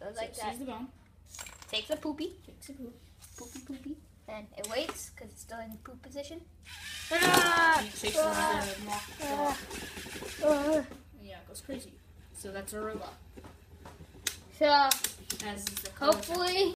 Goes like that. Sees the bone. Takes a poopy. Takes a poop. Poopy. And it waits because it's still in poop position. And it shakes around the mock. Yeah, it goes crazy. So that's a robot. So As is the hopefully.